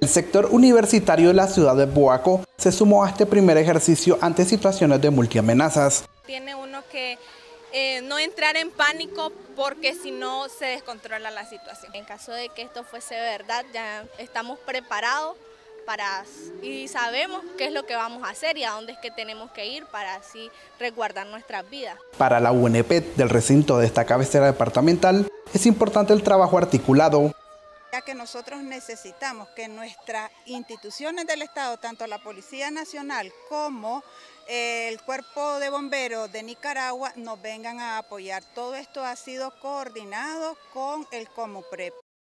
El sector universitario de la ciudad de Boaco se sumó a este primer ejercicio ante situaciones de multiamenazas. Tiene uno que no entrar en pánico porque si no se descontrola la situación. En caso de que esto fuese verdad, ya estamos preparados y sabemos qué es lo que vamos a hacer y a dónde es que tenemos que ir para así resguardar nuestras vidas. Para la UNP del recinto de esta cabecera departamental es importante el trabajo articulado. Ya que nosotros necesitamos que nuestras instituciones del Estado, tanto la Policía Nacional como el Cuerpo de Bomberos de Nicaragua, nos vengan a apoyar. Todo esto ha sido coordinado con el Comuprep.